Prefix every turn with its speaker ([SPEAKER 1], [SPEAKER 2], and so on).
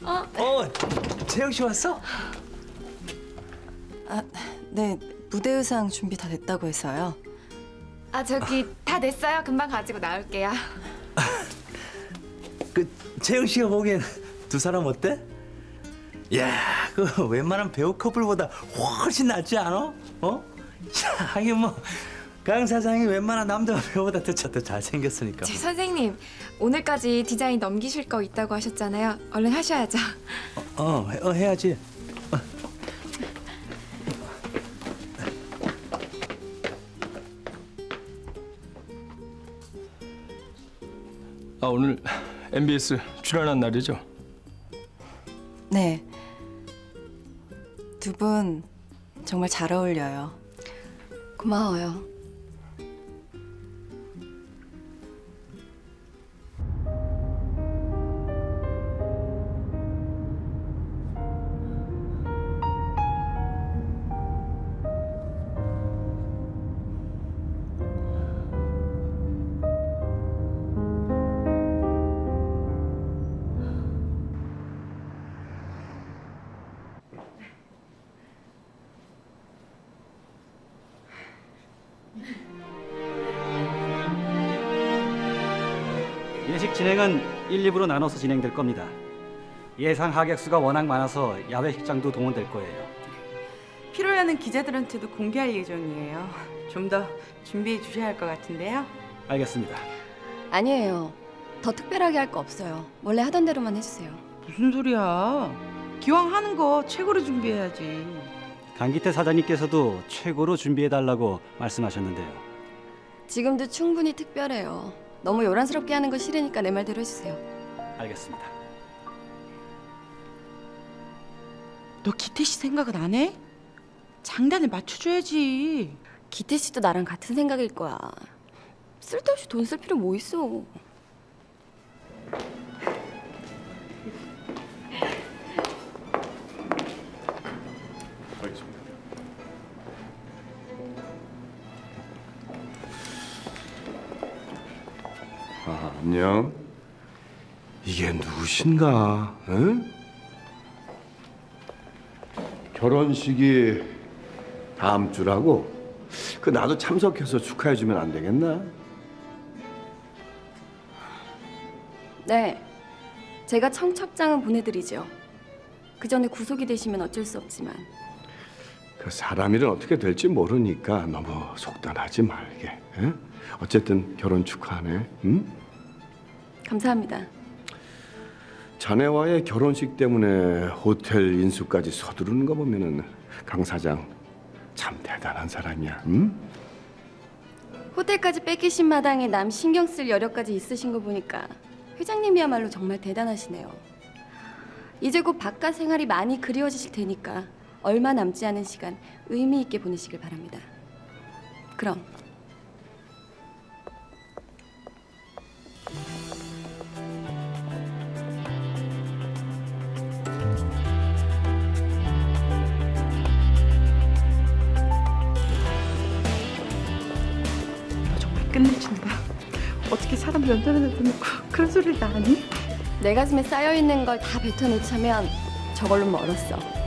[SPEAKER 1] 재영 씨 왔어?
[SPEAKER 2] 아, 네. 무대 의상 준비 다 됐다고 해서요.
[SPEAKER 3] 저기 다 됐어요. 금방 가지고 나올게요.
[SPEAKER 1] 재영 씨가 보기엔 두 사람 어때? 야, 그 웬만한 배우 커플보다 훨씬 낫지 않아? 하긴 뭐 강 사장이 웬만한 남자 배우보다 더 잘생겼으니까.
[SPEAKER 3] 선생님, 오늘까지 디자인 넘기실 거 있다고 하셨잖아요. 얼른 하셔야죠.
[SPEAKER 1] 해야지.
[SPEAKER 4] 오늘 MBS 출연한 날이죠?
[SPEAKER 2] 네. 두 분 정말 잘 어울려요. 고마워요.
[SPEAKER 5] 예식 진행은 1, 2부로 나눠서 진행될 겁니다. 예상 하객 수가 워낙 많아서 야외 식장도 동원될 거예요.
[SPEAKER 6] 필요하는 기자들한테도 공개할 예정이에요. 좀 더 준비해 주셔야 할 것 같은데요.
[SPEAKER 5] 알겠습니다.
[SPEAKER 7] 아니에요. 더 특별하게 할 거 없어요. 원래 하던 대로만 해주세요.
[SPEAKER 6] 무슨 소리야? 기왕 하는 거 최고로 준비해야지.
[SPEAKER 5] 강기태 사장님께서도 최고로 준비해달라고 말씀하셨는데요.
[SPEAKER 7] 지금도 충분히 특별해요. 너무 요란스럽게 하는 거 싫으니까 내 말대로 해주세요.
[SPEAKER 5] 알겠습니다.
[SPEAKER 6] 너 기태 씨 생각은 안 해? 장단을 맞춰줘야지.
[SPEAKER 7] 기태 씨도 나랑 같은 생각일 거야. 쓸데없이 돈 쓸 필요 뭐 있어.
[SPEAKER 8] 알겠습니다. 안녕. 이게 누구신가? 응? 결혼식이 다음 주라고? 나도 참석해서 축하해주면 안 되겠나?
[SPEAKER 7] 네. 제가 청첩장은 보내드리죠. 그 전에 구속이 되시면 어쩔 수 없지만.
[SPEAKER 8] 사람 일은 어떻게 될지 모르니까 너무 속단하지 말게. 응? 어쨌든 결혼 축하하네. 응?
[SPEAKER 7] 감사합니다.
[SPEAKER 8] 자네와의 결혼식 때문에 호텔 인수까지 서두르는 거 보면은 강 사장 참 대단한 사람이야. 응?
[SPEAKER 7] 호텔까지 뺏기신 마당에 남 신경 쓸 여력까지 있으신 거 보니까 회장님이야말로 정말 대단하시네요. 이제 곧 바깥 생활이 많이 그리워지실 테니까 얼마 남지 않은 시간 의미 있게 보내시길 바랍니다. 그럼.
[SPEAKER 6] 너 정말 끝내준다. 어떻게 사람 면전에다 대놓고 그런 소리를 다 하니?
[SPEAKER 7] 내 가슴에 쌓여있는 걸 다 뱉어놓자면 저걸로 멀었어.